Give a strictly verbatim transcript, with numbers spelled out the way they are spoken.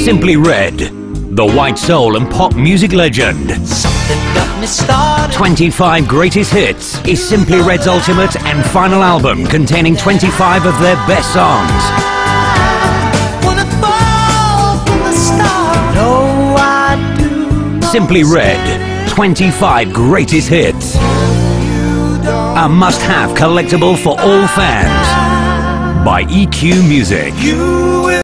Simply Red, the white soul and pop music legend. Something got me started. twenty-five greatest hits is Simply Red's ultimate and final album containing twenty-five of their best songs. Wanna fall from the start. No, I do. Simply Red, twenty-five greatest hits. A must-have collectible for all fans by E Q Music. You